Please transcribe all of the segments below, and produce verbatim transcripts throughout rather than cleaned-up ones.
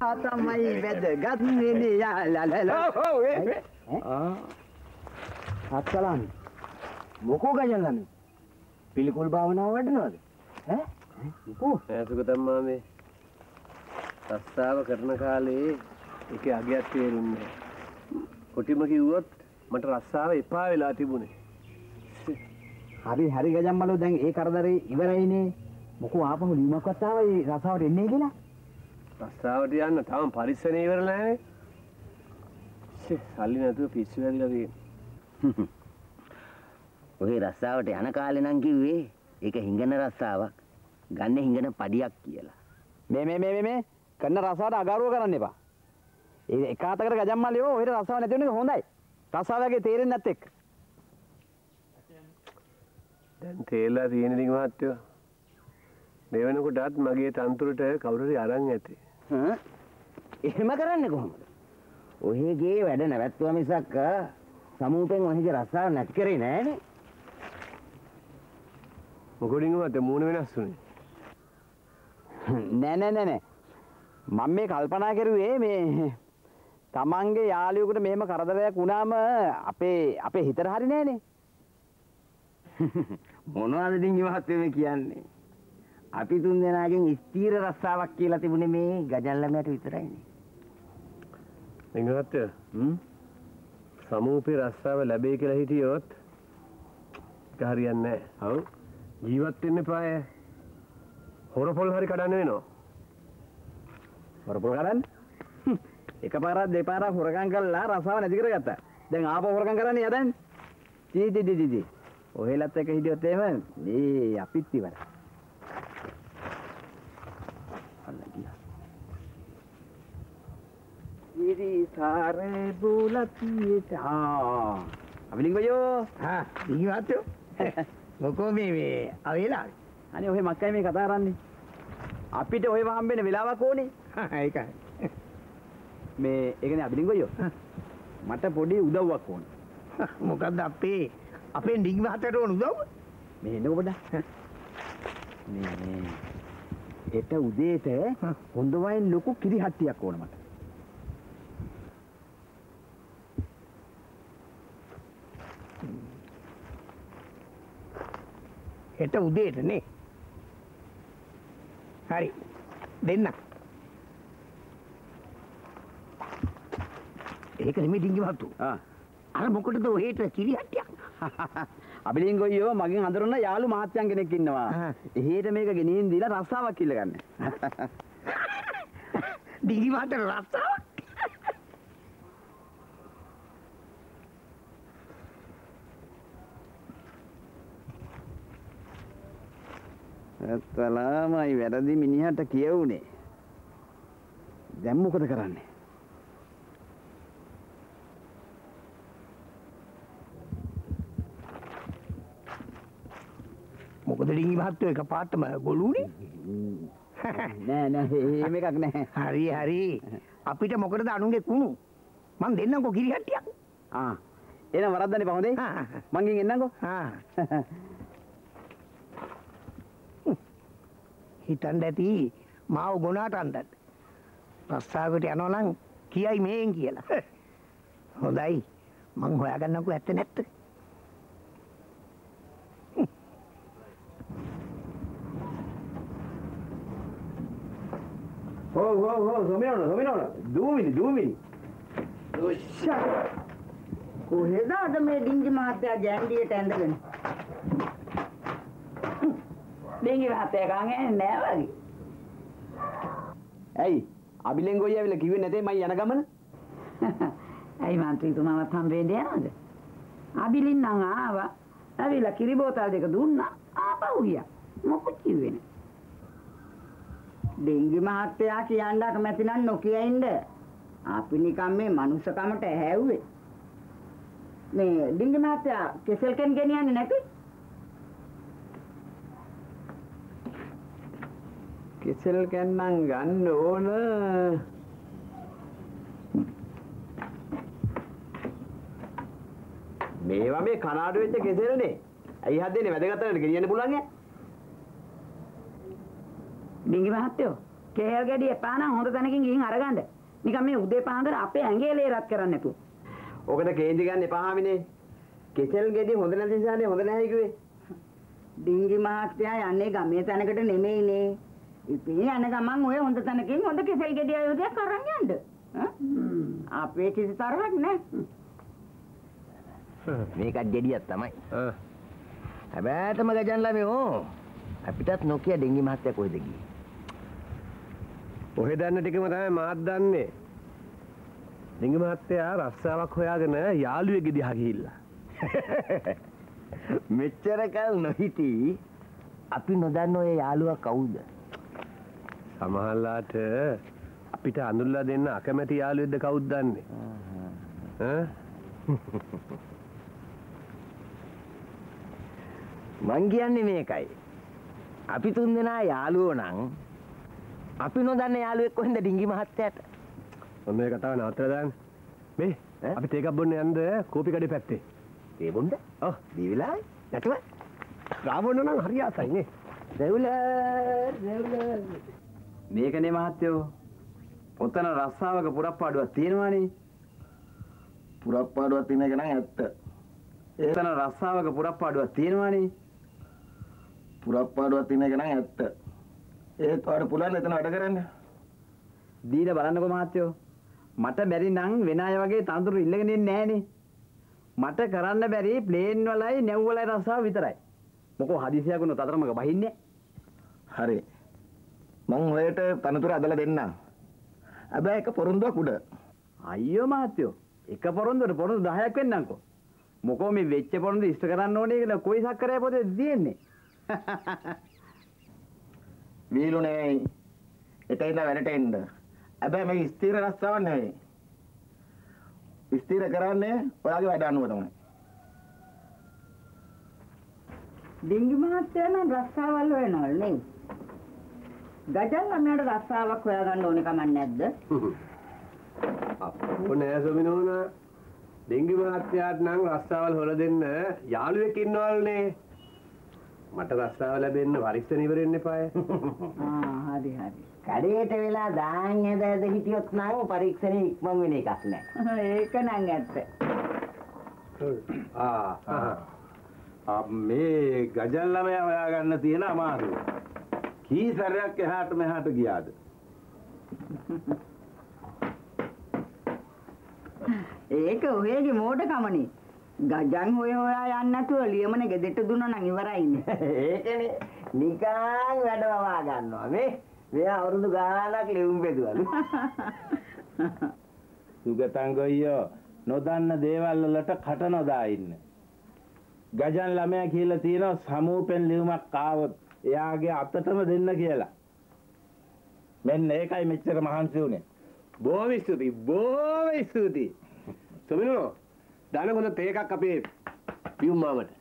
රස්සා තමයි වැදගත් වෙන්නේ යාලලා. ඔව් ඔව් ආ අත්සලන් මොකෝ ගජල්ලානේ පිළිකුල් භාවනාව වඩනවද ඈ මොකෝ ඈසුක තම්මා මේ රස්සාව කරන කාලේ ඒකේ අගයක් තේරුන්නේ කොටිම කිව්වොත් මට රස්සාව එපා වෙලා තිබුණේ. හරි හරි ගජම්මලෝ දැන් ඒ කරදරේ ඉවරයිනේ. මොකෝ ආපහු ලියුමක්වත් ආවා ඒ රස්සාවට එන්නේ කියලා. රස්සාවට යන්න තාම පරිස්සමේ ඉවර නැහැ. සල්ලි නැතුව පිස්සු වැදිලා තියෙනවා. ඔය රස්සාවට යන කාලේ නම් කිව්වේ ඒක හිඟන රස්සාවක්. ගන්න හිඟන පඩියක් කියලා. මේ මේ මේ මේ කරන රස්සාවට අගාරුව කරන්න එපා. ඒ එකාතකට ගජම්මලියෝ ඔහෙට රස්සාව නැති වෙන එක හොඳයි. රස්සාවගේ තේරෙන්නේ නැත් එක්ක. දැන් තේරලා තියෙන දිග මහත්තයෝ. මේ වෙනකොටත් මගේ තන්තුරට කවුරු හරි අරන් ඇති. හ්ම්. එහෙම කරන්නේ කොහොමද? ඔහෙගේ වැඩ නැවැත්තුවා මිසක් සමූපෙන් ඔහෙගේ රස්සාව නැති කරේ නෑනේ. මොකදින් මත මූණ වෙනස් වුනේ? නෑ නෑ නෑ නෑ. මම මේ කල්පනා කරුවේ මේ තමන්ගේ යාළුවෙකුට මෙහෙම කරදරයක් වුණාම අපේ අපේ හිතට හරි නෑනේ. මොනවද ඩිංගි මහත්තයෝ මේ කියන්නේ? අපි තුන් දෙනාගෙන් ස්ථීර රස්සාවක් කියලා තිබුණේ මේ ගජල්ලමයට විතරයිනේ. ඩිංගි මහත්තයෝ හ්ම් සමූපේ රස්සාව ලැබෙයි කියලා හිටියොත් ඒක හරියන්නේ නෑ. ඔව්. ජීවත් වෙන්න එපාය. හොරපොල් හරි කඩන්න වෙනවා. හොරපොල් කඩන්න? එකපාරක් දෙපාරක් හොරකම් කළා රස්සාව නැති කරගත්තා. දැන් ආපහු හොරකම් කරන්නේ යදන්. චී චී චී චී. ඔහෙලත් එක හිටියොත් එහෙම මේ අපිත් ඉවරයි. ඉරි සාරේ බුලතියට ආ අවිලින් ගියෝ හා දීවාතෝ මොකෝ මේ මේ අවිලා අනේ ඔහෙ මක්කයි මේ කතා කරන්නේ අපිට ඔහෙ හම්බෙන්න වෙලාවක් ඕනේ ඒකයි මේ ඒ කියන්නේ අවිලින් ගියෝ මට පොඩි උදව්වක් ඕනේ මොකද්ද අපේ අපේ දීවාතට ඕන උදව්ව මේ එන්න පොඩ්ඩක් මේ මේ ඒට උදේට හොඳ වයින් ලොකු කිරි හට්ටියක් ඕන මට හෙට උදේට නේ හරි දෙන්න ඒක නෙමෙයි ඩිංගි මහත්තයෝ ආ අර මොකටද ඔහෙට කිරි හට්ටියක් අබිලින් ගොයියෝ මගෙන් හඳුනන යාළු මහත්තයන් කෙනෙක් ඉන්නවා එහෙට මේක ගෙනින් දීලා රස්සාවක් ඉල්ල ගන්න ඩිංගි මහත්තයෝ රස්සාවක් ඇත්තලාමයි වැරදි මිනිහට කියවුනේ. දැන් මොකද කරන්නේ? මොකද ඩිංගි මහත්තයෝ එකපාරටම ගොළුනේ? නෑ නෑ එහෙම එකක් නෑ. හරි හරි. අපිට මොකටද අනුන්ගේ කුණු? මං දෙන්නම්කෝ කිරි හට්ටියක්. ආ. එන වරද්දන්නේ පහ හොඳේ. මං ගින් එන්නම්කෝ. ආ. හිතන්න ඇති මාව ගොනාට අන්දන්න. රස්සාවකට යනවා නම් කියයි මේන් කියලා. හොඳයි. මං හොයාගන්නකෝ ඇත්ත නැත්ත. හෝ හෝ හෝ සොමිනෝන සොමිනෝන දූවිලි දූවිලි. ඔෂා. කොහෙද අද මේ ඩිංගි මහත්තයා ජැන්ඩියට ඇඳගෙන? ඩිංගි මහත්තයා ගාගෙන නෑ වගේ. ඇයි? අබිලෙන් ගොයි ඇවිල්ලා කිව්වේ නැතේ මම යන ගමන? ඇයි මන්ත්‍රීතුමාවත් හම්බෙන්න යනවද? අබිලින් නම් ආවා. ඇවිල්ලා කිරි බෝතල් දෙක දුන්නා. ආපහු ගියා. මොකද කිව්වේ නෑ. ඩිංගි මහත්තයා කියන්න කැමති නම් නොකිය ඉන්න. අපි නිකන් මේ මනුස්සකමට හැව්වේ. මේ ඩිංගි මහත්තයා කෙසල් කෙන් ගෙනියන්නේ නැති? කෙසල් කැන්නම් ගන්න ඕන. මේවා මේ කනාඩු වෙච්ච කෙසල්නේ. ඇයි හදන්නේ වැදගත් නැද්ද ගෙනියන්න පුළුවන් ඈ? ඩිංගි මහත්තයෝ කේල් ගෙඩි එපා නම් හොඳ තැනකින් ගිහින් අරගන්න. නිකන් මේ උදේ පාන්දර අපේ ඇඟේ ලේ රත් කරන්න නැතුව. ඔකට කේන්ති ගන්න එපා හාමිනේ. කෙසෙල් ගෙඩි හොඳ නැති නිසානේ හොඳ නැහැ කිව්වේ. ඩිංගි මහත්තයා යන්නේ ගමේ තැනකට නෙමෙයිනේ. ඉතින් යන ගමන් ඔය හොඳ තැනකින් හොඳ කෙසෙල් ගෙඩි ආයෝධයක් අරන් යන්න. අපේ කිසි තරහක් නැහැ. මේකත් ගෙඩියක් තමයි. හැබැයිටම ගජන් ළමයෝ අපිටත් නොකිය ඩිංගි මහත්තයා කොහෙද ගියේ? ඔහෙ දන්න ටිකම තමයි මාත් දන්නේ. ඩිංගි මහත්තයා රස්සාවක් හොයාගෙන යාළුවෙක් දිහා ගිහිල්ලා. මෙච්චර කල් නොහිටි අපි නොදන්න ඔය යාළුවා කවුද? සමහරලාට අපිට අඳුල්ලා දෙන්න අකමැති යාළුවෙක්ද කවුද දන්නේ? ඈ මං කියන්නේ මේකයි. අපි තුන් දෙනා යාළුවෝ නම් අපි නොදන්න යාළුවෙක් කොහෙන්ද ඩිංගි මහත්තයාට? ඔන්න මේ කතාව නවත්තලා දාන්න. මේ අපි තේ එකක් බොන්න යන්න කෝපි කඩේ පැත්තේ. ඒ බොන්න? ඔව්, දීවිලායි. නැතුව? රාවණ නම් හරි ආසයි නේ. දෙවුල දෙවුල. මේකනේ මහත්තයෝ. ඔතන රස්සාවක පුරප්පාඩුවක් තියෙනවානේ. පුරප්පාඩුවක් තියෙන එක නම් ඇත්ත. එතන රස්සාවක පුරප්පාඩුවක් තියෙනවානේ. පුරප්පාඩුවක් තියෙන එක නම් ඇත්ත. ඒත් ඔයාලට පුළුවන් එතන වැඩ කරන්න. දීලා බලන්නකෝ මහත්තයෝ. මට බැරි නම් වෙන අය වගේ තනතුරු ඉල්ලගෙන ඉන්නේ නැහනේ. මට කරන්න බැරි ප්ලේන් වලයි නැව් වලයි රස්සාව විතරයි. මොකෝ හදිසියක් වුණොත් අතරමඟ බහින්නේ. හරි. මං ඔයට තනතුර අදලා දෙන්නම්. හැබැයි එක පොරොන්දුවක් උඩ. අයියෝ මහත්තයෝ. එක පොරොන්දුවට පොරොන්දු දහයක් වෙන්නම්කෝ. මොකෝ මේ වෙච්ච පොරොන්දු ඉෂ්ට කරන්න ඕනේ කියලා කොයි සක්කරය පොතේ තියෙන්නේ. වීලුනේ එතන වැඩට එන්න. හැබැයි මේ ස්ථිර රස්සාවක් නෙවෙයි. ස්ථිර කරන්නේ ඔයාගේ වැඩ අනුව තමයි. ඩිංගි මහත්තයා නම් රස්සාවල් හොයනවල නේ. ගජන් ළමයාට රස්සාවක් හොයාගන්න ඕනේ කමක් නැද්ද? අපෝ නෑ සොමිනෝනා. ඩිංගි මහත්තයාට නම් රස්සාවල් හොල දෙන්න යාළුවෙක් ඉන්නවල්නේ. මට රස්සාව ලැබෙන්න පරීක්ෂණ ඉවර වෙන්න එපාය. ආ හරි හරි. කඩේට වෙලා දාන් ඇද ඇද හිටියොත් නම් පරීක්ෂණේ ඉක්මන් වෙන එකක් නෑ. ඒක නම් ඇත්ත. ආ මේ ගජන් ළමයා හොයාගන්න තියෙන අමාරුව. කී සැරයක් එහාට මෙහාට ගියාද? ඒක ඔයගේ මෝඩකමනේ. ගජන් හොය හොයා යන්න නැතුව ලියමන ගෙදෙට්ට දුන්නා නම් ඉවරයිනේ. ඒකනේ නිකන් වැඩවවා ගන්නවා මේ. මෙයා අවුරුදු ගානක් ලියුම් බෙදුවලු. සුගතන් ගොයියෝ නොදන්න දේවල් වලට කට නොදා ඉන්න. ගජන් ළමයා කියලා තියෙනවා සමූපෙන් ලියුමක් ආවොත් එයාගේ අතටම දෙන්න කියලා. මෙන්න ඒකයි මෙච්චර මහන්සි උනේ. බොහොම ස්තුතියි. බොහොම ස්තුතියි. සොමිනෝ දාන කොන තේ එකක් අපේ පියුම් මාමට.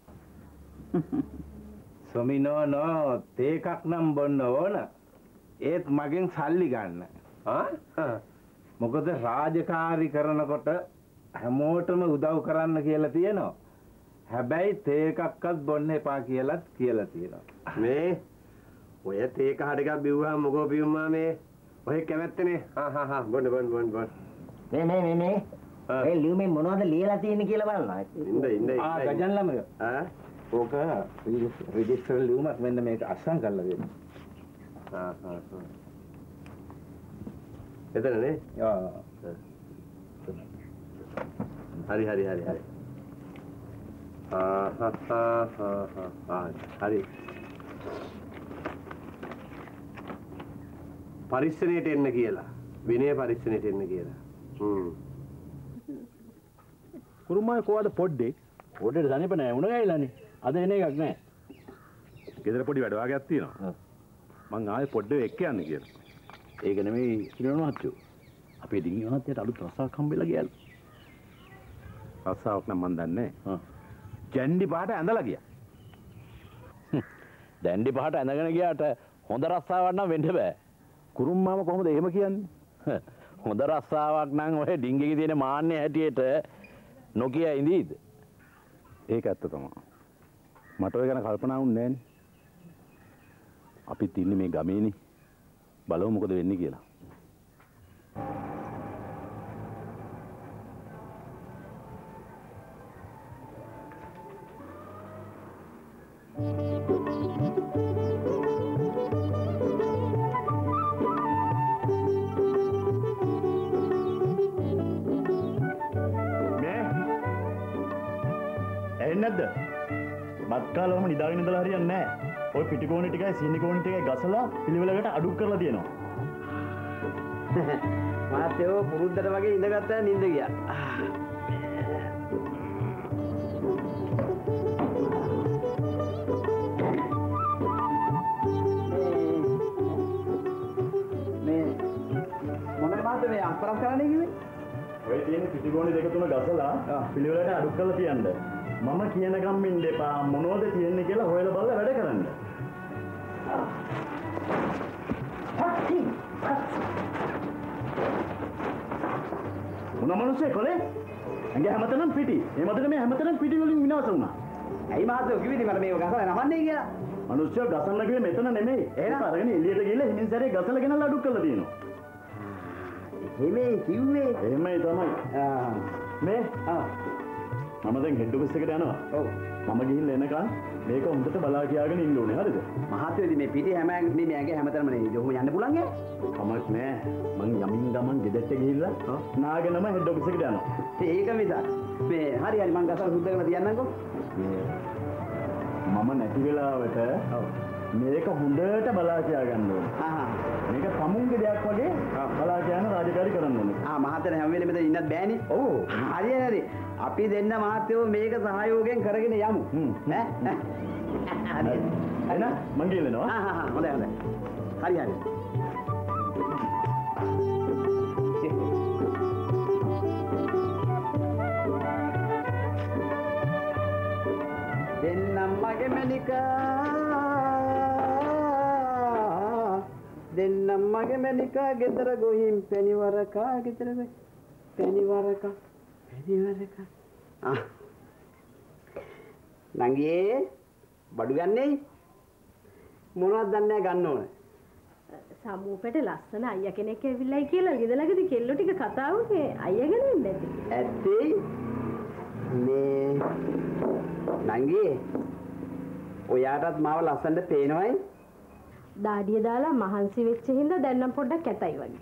සොමිනෝ නෝ තේ එකක් නම් බොන්න ඕන. ඒත් මගෙන් සල්ලි ගන්න. ආ මොකද රාජකාරී කරනකොට හැමෝටම උදව් කරන්න කියලා තියෙනවා. හැබැයි තේ එකක්වත් බොන්න එපා කියලාත් කියලා තියෙනවා. මේ ඔය තේ එක හඩ එකක් බිව්වහම මොකෝ පියුම් මාමේ ඔය කැමැත්තනේ. හා හා හා බොන්න බොන්න බොන්න බොන්න. මේ මේ මේ මේ ඒ ලියුමේ මොනවද ලියලා තියෙන්නේ කියලා බලන්න. ඉන්න ඉන්න. ආ ගජන් ළමයා. ආ ඕක රෙජිස්ටර් ලියුමක් මෙන්න මේක අස්සම් කරලා දෙන්න. ආ ආ ආ. එතනනේ. ආ. හරි හරි හරි හරි. ආ හා හා හා හා හරි. පරිස්සමයට එන්න කියලා. විනය පරිස්සමයට එන්න කියලා. හ්ම්. කුරුමයි කොහොමද පොඩ්ඩේ? පොඩ්ඩේ සනීප නෑ උණ ගෑයිලානේ. අද එන එකක් නෑ. ගෙදර පොඩි වැඩ වාගයක් තියෙනවා. මං ආයේ පොඩ්ඩේ එක්ක යන්න කියලා. ඒක නෙමෙයි කිරණ මහත්තයෝ. අපේ ඩිංගි මහත්තයාට අලුත් රස්සාවක් හම්බෙලා ගියාලු. රස්සාවක් නම් මන් දන්නේ නෑ. ජැන්ඩි පහට ඇඳලා ගියා. දැන්ඩි පහට ඇඳගෙන ගියාට හොඳ රස්සාවක් නම් වෙන්න බෑ. කුරුම්මාම කොහොමද එහෙම කියන්නේ? හොඳ රස්සාවක් නම් ඔය ඩිංගිගේ තියෙන මාන්නේ හැටියට නොකිය ඉඳීද? ඒක ඇත්ත තමයි. මට ඔය ගැන කල්පනා වුන්නේ නෑනේ. අපිත් ඉන්නේ මේ ගමේනේ. බලමු මොකද වෙන්නේ කියලා. නැද්ද? බත් කාලවම නිදාගෙන ඉඳලා හරියන්නේ නැහැ. ඔය පිටිකෝණි ටිකයි සීනි කෝණි ටිකයි ගසලා පිළිවෙලකට අඩු කරලා තියෙනවා. මාත්‍යෝ පුරුද්දට වගේ ඉඳගත්තා නිින්ද ගියා. මේ මොනවද මාත්‍ය මේ අස්පරස් කරන්නේ කිව්වේ? ඔය තියෙන පිටිකෝණි දෙක තුන ගසලා පිළිවෙලකට අඩු කරලා තියන්න. මම කියන ගම් ඉන්න එපා මොනවද තියෙන්නේ කියලා හොයලා බලලා වැඩ කරන්න. මොන මිනිස්සේ කොලේ? ඇඟ හැමතැනම පිටි. මේ මතක මේ හැමතැනම පිටි වලින් විනාශ වුණා. ඇයි මාත්‍යෝ කිව්වේ මට මේක ගසලා නමන්නේ කියලා? මිනිස්සු ගසන්න කිව්වේ මෙතන නෙමෙයි. එහෙනම් අරගෙන එළියට ගිහලා හිමින් සැරේ ගසලා ගෙනල්ලා අඩු කරලා තියෙනවා. එහෙමයි කිව්වේ. එහෙමයි තමයි. ආ මේ ආ මම දැන් හෙඩ් ඔෆිස් එකට යනවා. ඔව්. මම ගිහිල්ලා එනකන් මේක හොඳට බලා කියාගෙන ඉන්න ඕනේ. හරිද? මහත්යෝදී මේ පිටි හැම මේ මෑගේ හැමතැනම නේ. ඔහොම යන්න පුළුවන් ඈ? කමක් නෑ. මං යමින් ගමන් ගෙදරට ගිහිල්ලා නාගෙනම හෙඩ් ඔෆිස් එකට යනවා. ඒක විතර. මේ හරි හරි මං ගසලා සුද්ධ කරලා තියන්නම්කෝ. මම නැති වෙලාවට මේක හොඳට බලා කියා ගන්න ඕනේ. ආහා. මේක සමුන්ගේ දෙයක් වගේ බලා කියන රාජකාරී කරන්න ඕනේ. ආ මහත්තයා හැම වෙලෙම මෙතන ඉන්නත් බෑනේ. ඔව්. හරි හරි. අපි දෙන්න මහත්තයෝ මේක සහයෝගයෙන් කරගෙන යමු. ඈ. හරි. එන මං ගිහලා ආ ආ හොඳයි හොඳයි. හරි හරි. දෙන්නම් මගේ මැනිකා දෙන්නම් මගේ මැනිකා ගෙදර ගොහින් පෙනිවරකා ගෙදර ගොහින් පෙනිවරකා පෙනිවරකා ආ නංගියේ බඩු ගන්නේ මොනවද දන්නේ ගන්න ඕනේ සමූපෙට ලස්සන අයියා කෙනෙක් ඇවිල්ලායි කියලා ගෙදලගදී කෙල්ලෝ ටික කතා වුනේ අයියා ගැන ඉන්නේ ඇත්තේ මේ නංගි ඔයාටත් මාව ලස්සනට පේනවයි දාඩිය දාලා මහන්සි වෙච්ච හින්දා දැන් නම් පොඩ්ඩක් කැතයි වගේ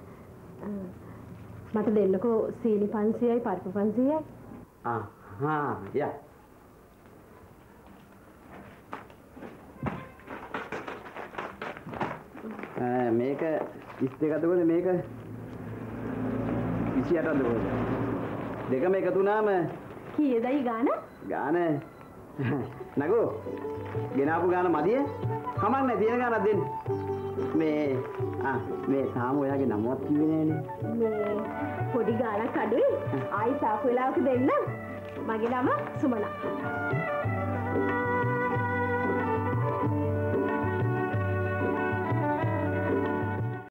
මට දෙන්නකෝ සීනි පන්සියයි පරිප්පු පන්සියයි ආ හා යා මේක විස්දෙකද කොහෙද මේක විසිඅටද කොහෙද දෙකම එකතු වුණාම කීයදයි ගාන ගාන නගෝ ගෙනාපු ගාන මදිය කමක් නැහැ තියෙන ගානක් දෙන්න මේ ආ මේ තාම ඔයාගේ නමවත් කිව්වේ නෑනේ මේ පොඩි ගානක් අඩුයි ආයි සාපු වෙලාවක දෙන්න මගේ නම සුමනා